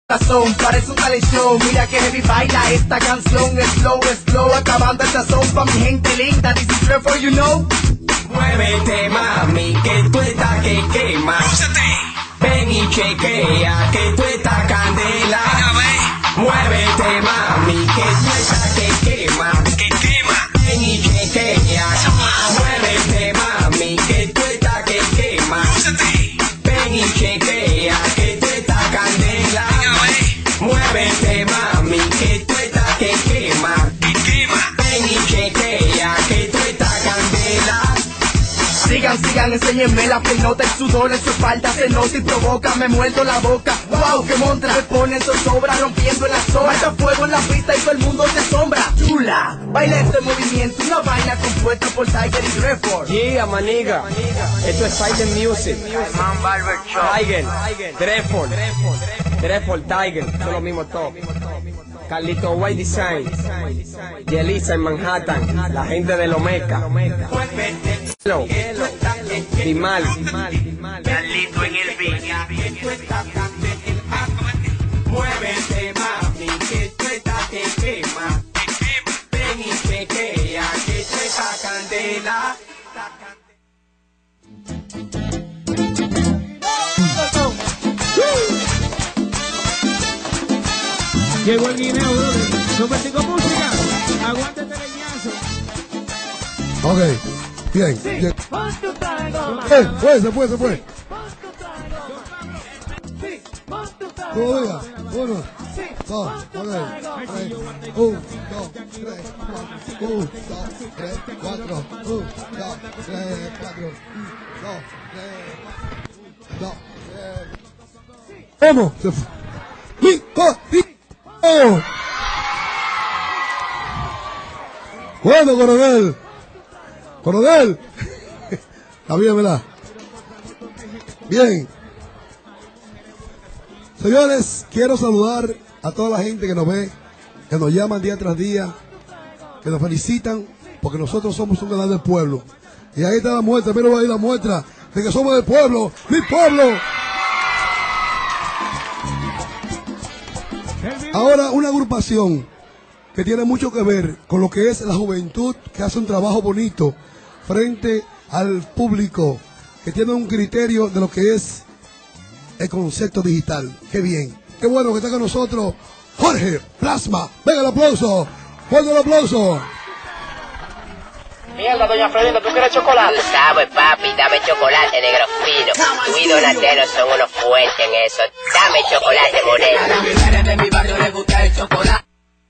Parece un talent show, mira que heavy baila esta canción. Es slow, acabando el sazón pa' mi gente linda. This is for you know. Muévete mami, que tú estás que quema. Ven y chequea, que tú estás candela. Muévete mami, que tú estás que quema. Ven y chequea. Muévete mami, que tú estás que quema. Ven y chequea, que tú estás candela. Muévete mami, que tú estás que quema. Ven y chequea, que tú estás candela. Sigan, enséñenme la pelota, el sudor en su espalda se nota y provoca, me muerdo la boca. Wow, que montra, me ponen zozobra, rompiendo la zona. Mata fuego en la pista y todo el mundo se asombra. Chula, baila este movimiento, una vaina compuesta por Tiger y Drefford. Yeah, maniga, esto es Tiger Music. Tiger, Drefford, Tiger, son los mismos todos. Carlito White Design, Yelisa en Manhattan, la gente de Lomeca. Dimal, Carlito en el beat. muévete mami, que tú estás que quema. Ven y chequea, que tú estás candela. Llegó el guineo, brother. Numérico música. Aguántate leñazo. Ok, bien. Se fue. Todavía. 1, 2, ok. 1, 2, 3, 4. 1, 2, 3, 4. 1, 2, 3, 4. 2, 3, 2, 3. ¡Vamos! Se fue. ¡Oh! Bueno, coronel. Está bien, ¿verdad? Bien. Señores, quiero saludar a toda la gente que nos ve, que nos llaman día tras día, que nos felicitan, porque nosotros somos un canal del pueblo. Y ahí está la muestra, mira ahí la muestra de que somos del pueblo, mi pueblo. Ahora, una agrupación que tiene mucho que ver con lo que es la juventud, que hace un trabajo bonito frente al público, que tiene un criterio de lo que es el concepto digital. Qué bien, qué bueno que está con nosotros Jorge Plasma. Venga el aplauso, fuerte el aplauso. Mierda, doña Fredita, ¿tú quieres chocolate? Sabes, papi, dame chocolate, negro fino. Tú y Donatello son unos fuertes en eso. Dame chocolate, moreno. A las mujeres de mi barrio les gusta el chocolate.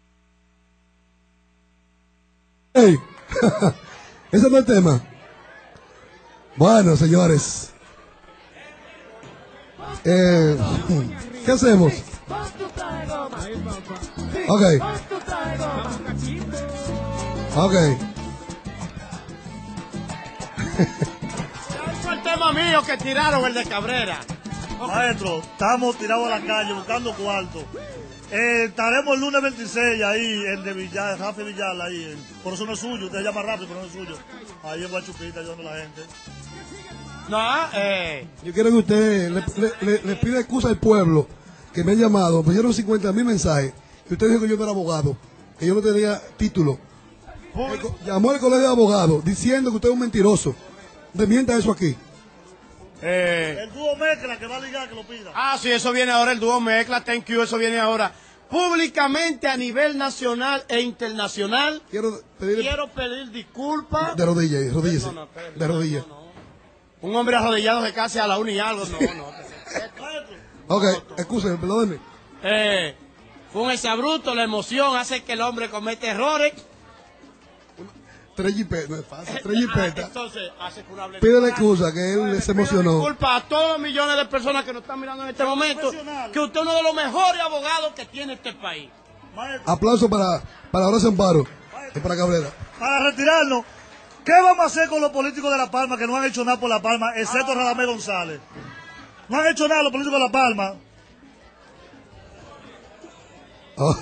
Hey. Ese no es el tema. Bueno, señores, ¿qué hacemos? Ok. Fue el tema mío que tiraron, el de Cabrera. Maestro, estamos tirados a la calle buscando cuarto. Estaremos el lunes 26 ahí, el de Villar, Rafa Villar, ahí. Por eso no es suyo, usted llama rápido, pero no es suyo. Ahí en Guachupita ayudando a la gente. Yo quiero que usted le pida excusa al pueblo que me ha llamado. Me dieron 50.000 mensajes. Y usted dijo que yo no era abogado, que yo no tenía título. Llamó al colegio de abogados diciendo que usted es un mentiroso. Desmienta eso aquí. El dúo mezcla que va a ligar, que lo pida. Ah, sí, eso viene ahora, el dúo mezcla, thank you, eso viene ahora. Públicamente a nivel nacional e internacional. Quiero pedir disculpas. De rodillas, rodillas. De rodillas. Un hombre arrodillado de casi a la 1 y algo, no. Ok, excúsenme, perdónenme. Fue un exabrupto, la emoción hace que el hombre cometa errores. 3 jipetas, no es fácil, 3 jipetas. Entonces, hace que una Pídele excusa, que él se emocionó. Disculpa a todos los millones de personas que nos están mirando en este momento, que usted es uno de los mejores abogados que tiene este país. Aplauso para Horacio Amparo y para Cabrera. Para retirarnos, ¿qué vamos a hacer con los políticos de La Palma que no han hecho nada por La Palma, excepto Radamés González? No han hecho nada los políticos de La Palma. Oh.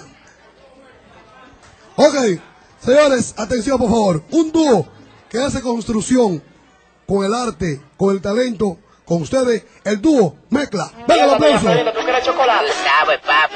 Ok, señores, atención por favor. Un dúo que hace construcción con el arte, con el talento, con ustedes, el dúo Mezcla. Venga el aplauso. ¿Tú quieres chocolate? Sabes, papi.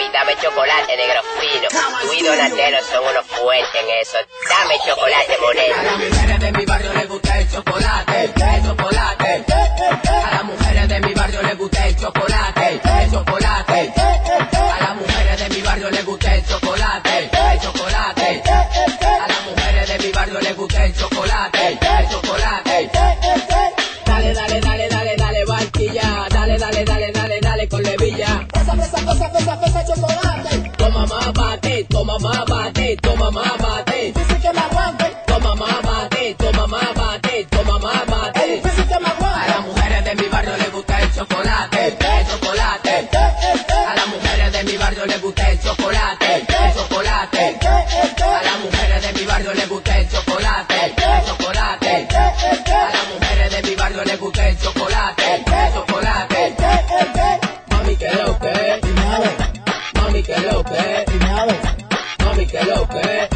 Donatello son unos fuertes en eso. Dame chocolate, Moreno. A las mujeres de mi barrio les gusta el chocolate, el chocolate. A las mujeres de mi barrio les gusta el chocolate, el chocolate. A las mujeres de mi barrio les gusta el chocolate, el chocolate. A las mujeres de mi barrio les gusta el chocolate, el chocolate. Dale, dale, dale, dale, dale, barquilla. Dale, dale, dale, dale, dale, con levilla. Pesa chocolate. Toma más bate, toma más bate, toma más bate. Dice que me aguante. Toma más bate, toma más bate, toma más bate. Dice que me aguante. A las mujeres de mi barrio les gusta el chocolate, el chocolate. A las mujeres de mi barrio les gusta el chocolate, el chocolate. A las mujeres de mi barrio les gusta el chocolate, el chocolate. A las mujeres de mi barrio les gusta el chocolate, el chocolate. Mami, que lo que, mami, que lo que, mami, que lo que,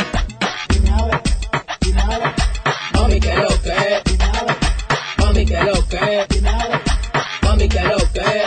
mami, que lo que, mami, que lo que, mami, que lo que,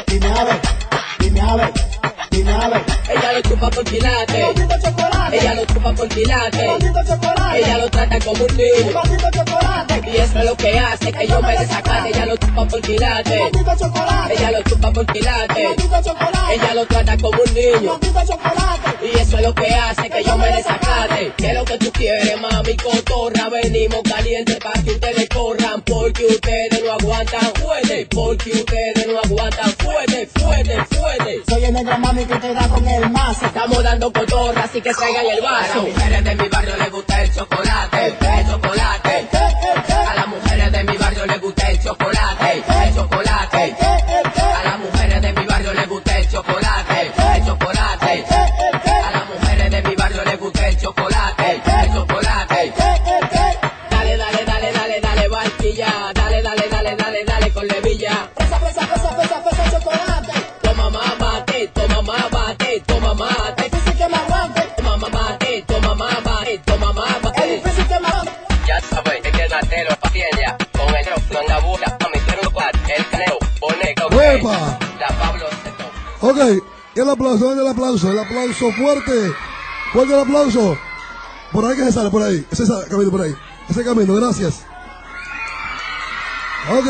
ella lo chupa por quilate, ella lo chupa por quilate, ella lo trata como un niño, y eso es lo que hace que yo me desacate. Ella lo chupa por quilate, ella lo chupa por quilate, ella lo trata como un niño, y eso es lo que hace que yo me desacate. ¿Qué es lo que tú quieres, mami, cotorra? Venimos calientes para que ustedes corran, porque ustedes no aguantan fuerte, porque ustedes no aguantan fuerte, fuerte, fuerte. Soy el negro, mami, que te da con el mazo. Estamos dando cotorra, así que traigan el vaso. A las mujeres de mi barrio les gusta el chocolate, el chocolate. A las mujeres de mi barrio les gusta el chocolate, el chocolate. A las mujeres de mi barrio les gusta el chocolate, el chocolate. A las mujeres de mi barrio les gusta el chocolate, el chocolate. Dale, dale, dale, dale, dale, barquilla. Dale, dale, dale, dale, dale, con levilla. Pesa chocolate. Toma más bate, toma más bate, toma más bate. Dice que me aguante. Toma más bate, toma más bate, toma más bate. Dice que me aguante. Ya sabes, es que Donatello paciencia. Con el micrófono en la boca, a mi celular, el caneo, pone ¡Huepa! la Pablo Seto. Ok, y el aplauso, el aplauso fuerte. Fuerte el aplauso. Por ahí que se sale, por ahí. Ese camino por ahí. Ese camino, gracias. Ok.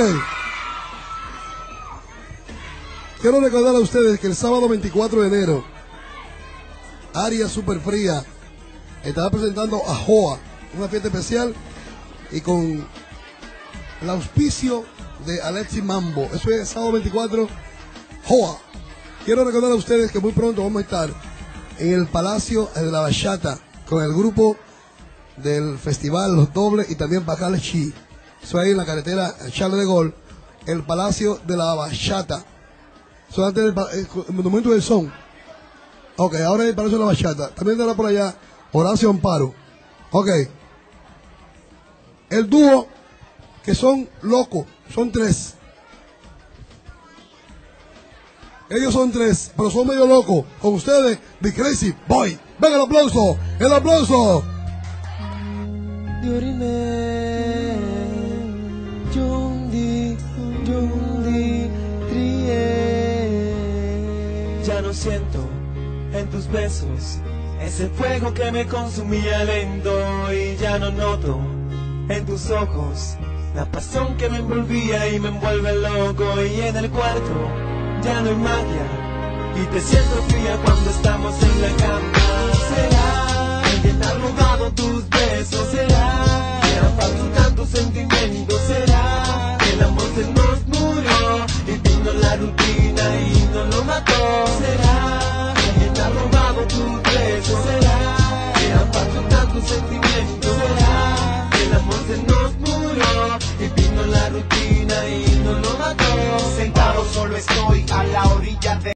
Quiero recordar a ustedes que el sábado 24 de enero, Área Super Fría estará presentando a Joa, una fiesta especial y con el auspicio de Alexis Mambo. Eso es sábado 24, Joa. Quiero recordar a ustedes que muy pronto vamos a estar en el Palacio de la Bachata con el grupo del Festival Los Dobles y también Bacales Chi. Eso ahí en la carretera Charles de Gaulle, el Palacio de la Bachata. Eso antes del Monumento del Son. Ok, ahora es el Palacio de la Bachata. También estará por allá Horacio Amparo. Ok. El dúo que son locos, son tres. Ellos son tres, pero son medio locos. Con ustedes, The Crazy Boy. Venga el aplauso, el aplauso. Ya no siento en tus besos ese fuego que me consumía lento, y ya no noto en tus ojos la pasión que me envolvía y me envuelve loco. Y en el cuarto ya no hay magia y te siento fría cuando estamos en la cama. ¿Será que alguien ha robado tus besos? ¿Será que han faltado tantos sentimientos? ¿Será que el amor se nos murió y vino la rutina y no lo mató? ¿Será que alguien ha robado tus besos? ¿Será que han faltado tantos sentimientos? ¿Será que el amor se nos murió y vino la rutina y no lo mató? Sentado solo estoy a la orilla de